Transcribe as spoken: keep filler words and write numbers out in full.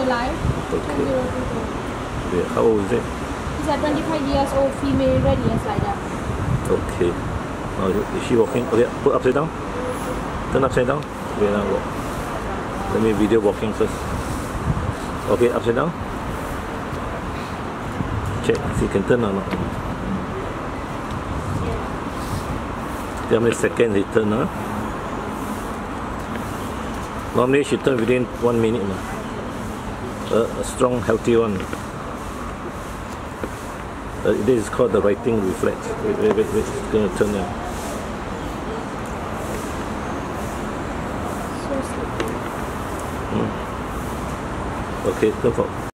July Okay. two thousand twenty-two. Yeah. How old is it? He's a twenty-five years old female, ready and slider. Okay. Oh, is she walking? Okay, put upside down. Turn upside down. Okay, now walk. Let me video walking first. Okay, upside down. Check if you can turn or not. See how many seconds he turn, huh? Normally she turn within one minute. Uh, a strong, healthy one. Uh, this is called the writing reflex. Wait, wait, wait, wait. It's going to turn now. So sleepy. Hmm. Okay, turn for.